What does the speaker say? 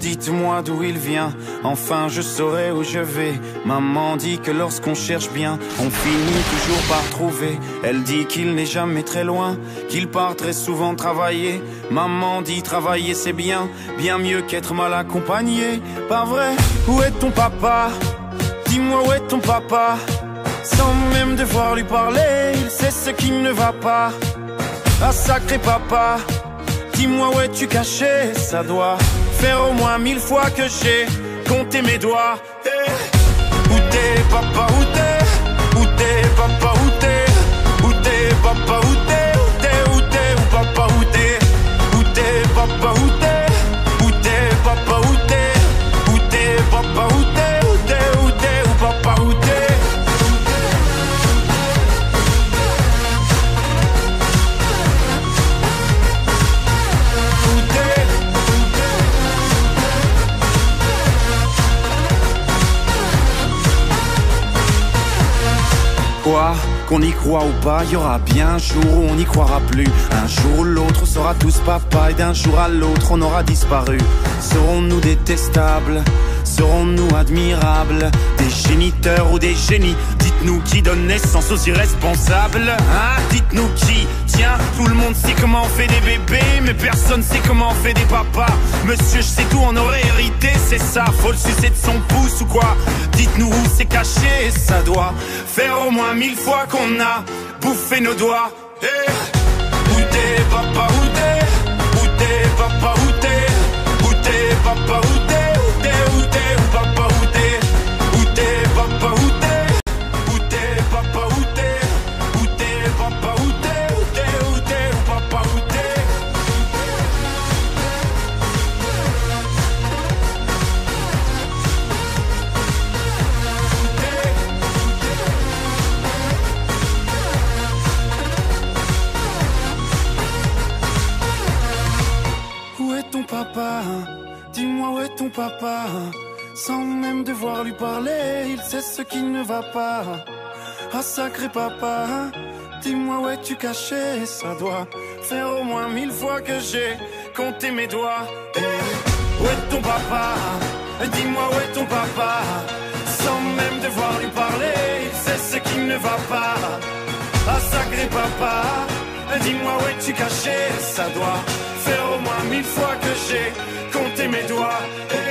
dites-moi d'où il vient, enfin je saurai où je vais. Maman dit que lorsqu'on cherche bien, on finit toujours par trouver. Elle dit qu'il n'est jamais très loin, qu'il part très souvent travailler. Maman dit travailler c'est bien, bien mieux qu'être mal accompagné. Pas vrai? Où est ton papa? Dis-moi où est ton papa? Sans même devoir lui parler, il sait ce qui ne va pas. Ah sacré papa, dis-moi où es-tu caché? Ça doit faire au moins 1000 fois que j'ai compté mes doigts. Hey. Où t'es papa, où t'es? Où t'es papa, où t'es? Où t'es papa, où t'es? Où t'es, où t'es, où papa, où t'es? Où t'es papa, où t'es? Où t'es papa, où t'es? Où t'es papa, où t'es? Où t'es, où t'es, où papa, où t'es? Quoi? Qu'on y croit ou pas, y aura bien un jour où on n'y croira plus. Un jour ou l'autre on sera tous papa, et d'un jour à l'autre on aura disparu. Serons-nous détestables? Serons-nous admirables? Des géniteurs ou des génies? Dites-nous qui donne naissance aux irresponsables, hein? Dites-nous qui? Tiens, tout le monde sait comment on fait des bébés, mais personne sait comment on fait des papas. Monsieur, je sais tout, on aurait hérité, c'est ça. Faut le sucer de son pouce ou quoi? Dites-nous où c'est caché, ça doit faire au moins 1000 fois qu'on a bouffé nos doigts. Hey. Où t'es papa, où t'es? Où t'es papa, où t'es? Où t'es papa, où t'es? Où t'es, où t'es, où papa, où t'es? Où t'es papa, où t'es? Où t'es papa, où t'es? Où t'es papa, où t'es? Où t'es, où t'es, où papa, où t'es? Où est ton papa? Dis-moi où est ton papa? Sans même devoir lui parler, il sait ce qui ne va pas. Ah sacré papa, dis-moi où es-tu caché? Ça doit faire au moins 1000 fois que j'ai compté mes doigts. Hey. Où est ton papa? Dis-moi où est ton papa? Sans même devoir lui parler, il sait ce qui ne va pas. Ah sacré papa, dis-moi où es-tu caché? Ça doit faire au moins 1000 fois que j'ai compté mes doigts. Hey.